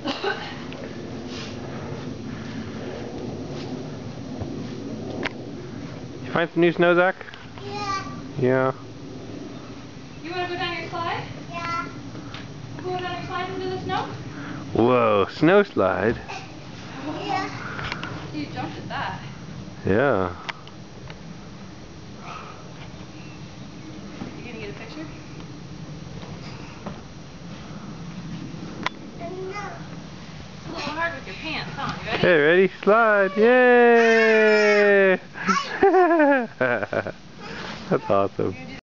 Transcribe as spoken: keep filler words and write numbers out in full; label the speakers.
Speaker 1: You find some new snow, Zach?
Speaker 2: Yeah.
Speaker 1: Yeah.
Speaker 3: You want to go down your slide?
Speaker 2: Yeah.
Speaker 3: Go down your slide into the snow?
Speaker 1: Whoa, snow slide.
Speaker 2: Yeah.
Speaker 3: You jumped at that.
Speaker 1: Yeah.
Speaker 3: You gonna get a picture?
Speaker 2: No.
Speaker 3: It's a little hard with your pants, huh? You ready?
Speaker 1: Hey, ready? Slide! Yay! That's awesome.